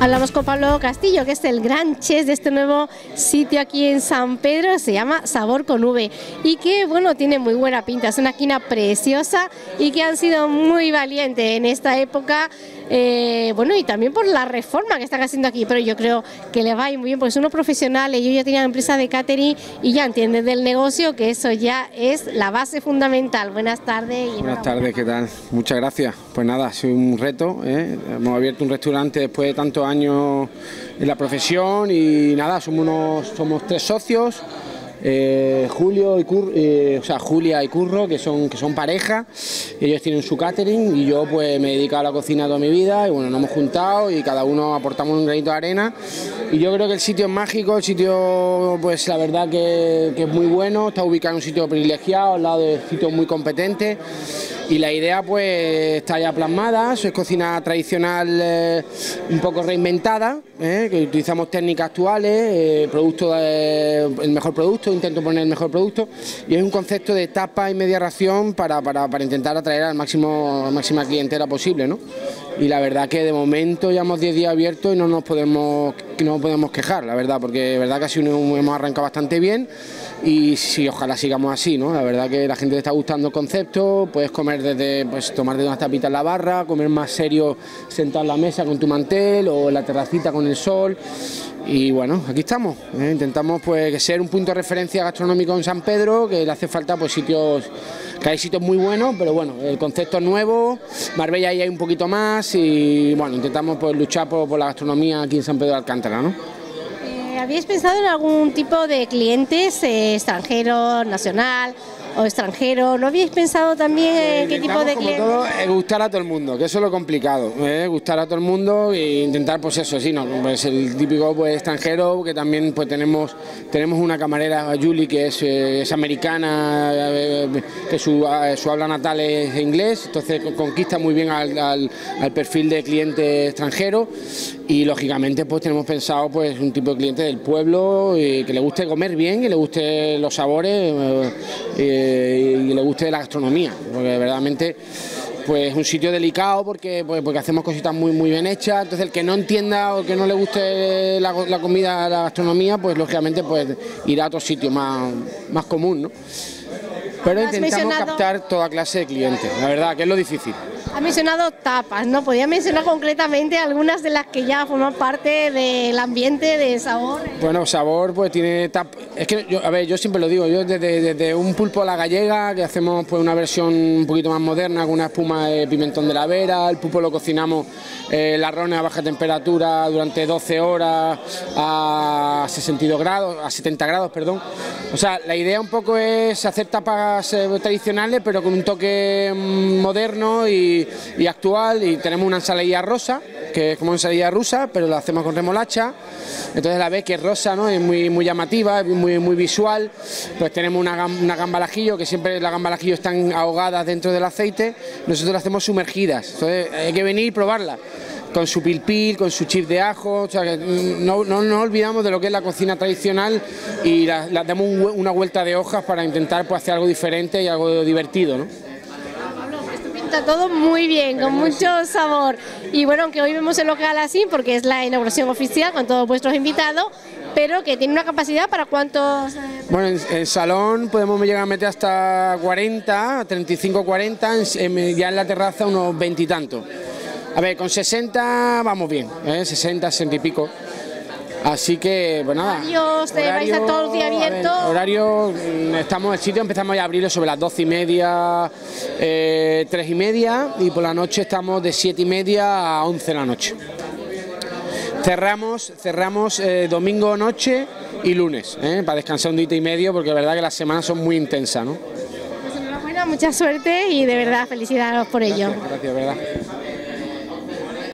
Hablamos con Pablo Castillo, que es el gran chef de este nuevo sitio aquí en San Pedro, se llama Sabor con V, y que bueno, tiene muy buena pinta, es una esquina preciosa y que han sido muy valientes en esta época, bueno, y también por la reforma que están haciendo aquí, pero yo creo que le va a ir muy bien porque son unos profesionales, ellos ya tenían empresa de catering y ya entienden del negocio, que eso ya es la base fundamental. Buenas tardes. Buenas tardes, ¿qué tal? Muchas gracias. Pues nada, ha sido un reto, hemos abierto un restaurante después de tantos años en la profesión y nada, somos 3 socios. Julia y Curro, que son pareja, ellos tienen su catering y yo pues me he dedicado a la cocina toda mi vida y bueno, nos hemos juntado y cada uno aportamos un granito de arena y yo creo que el sitio es mágico, el sitio pues la verdad que es muy bueno, está ubicado en un sitio privilegiado, al lado de sitios muy competentes y la idea pues está ya plasmada, es cocina tradicional un poco reinventada, que utilizamos técnicas actuales, el mejor producto, intento poner el mejor producto y es un concepto de tapa y media ración para intentar atraer a la máxima clientela posible, ¿no? Y la verdad que de momento llevamos 10 días abiertos y no nos podemos quejar, la verdad, porque de verdad que así hemos arrancado bastante bien y sí, ojalá sigamos así, ¿no? La verdad que la gente le está gustando el concepto, puedes comer tomarte unas tapitas en la barra, comer más serio sentado en la mesa con tu mantel o en la terracita con el sol. Y bueno, aquí estamos, intentamos pues ser un punto de referencia gastronómico en San Pedro, que le hace falta pues que hay sitios muy buenos, pero bueno, el concepto es nuevo, Marbella ahí hay un poquito más y bueno, intentamos pues luchar por la gastronomía aquí en San Pedro de Alcántara, ¿no? ¿Habéis pensado en algún tipo de clientes, extranjero, nacional o extranjero? ¿No habéis pensado también en qué tipo de clientes? Como todo, gustar a todo el mundo, que eso es lo complicado, gustar a todo el mundo e intentar pues eso, sí, no, pues el típico pues extranjero, que también pues tenemos una camarera, Julie, que es americana, que su habla natal es inglés, entonces conquista muy bien al perfil de cliente extranjero y lógicamente pues tenemos pensado pues un tipo de cliente del pueblo que le guste comer bien, que le guste los sabores y le guste la gastronomía, porque verdaderamente pues es un sitio delicado porque hacemos cositas muy bien hechas, entonces el que no entienda o que no le guste la comida, la gastronomía, pues lógicamente pues irá a otro sitio más común, ¿no? Pero intentamos captar toda clase de clientes, la verdad que es lo difícil. Ha mencionado tapas, ¿no? ¿Podría mencionar concretamente algunas de las que ya forman parte del ambiente de Sabor? Bueno, Sabor pues tiene tapas, es que yo siempre lo digo, yo desde un pulpo a la gallega, que hacemos pues una versión un poquito más moderna con una espuma de pimentón de la Vera, el pulpo lo cocinamos el arroz a baja temperatura durante 12 horas a 70 grados, perdón. O sea, la idea un poco es hacer tapas tradicionales pero con un toque moderno y actual, y tenemos una ensaladilla rosa que es como ensalada rusa, pero la hacemos con remolacha, entonces la ves que es rosa, ¿no? Es muy llamativa, es muy visual. Pues tenemos una gamba al ajillo, que siempre las gambas al ajillo están ahogadas dentro del aceite, nosotros las hacemos sumergidas, entonces hay que venir y probarla con su pilpil, con su chip de ajo, o sea que no nos olvidamos de lo que es la cocina tradicional y la damos una vuelta de hojas para intentar pues hacer algo diferente y algo divertido, ¿no? Está todo muy bien, con mucho sabor. Y bueno, aunque hoy vemos el local así, porque es la inauguración oficial con todos vuestros invitados, pero que tiene una capacidad para cuántos... Bueno, en el salón podemos llegar a meter hasta 40, 35, 40, ya en la terraza unos 20 y tantos. A ver, con 60 vamos bien, 60, 60 y pico. Así que, pues nada. ¿Horarios vais a todos los días abiertos? Horario, el sitio empezamos ya a abrirlo sobre las 12:30, 3:30 y por la noche estamos de 7:30 a 11 de la noche. Cerramos domingo noche y lunes, para descansar un día y medio, porque la verdad que las semanas son muy intensas, ¿no? Pues enhorabuena, mucha suerte y de verdad felicidades por ello. Gracias, verdad.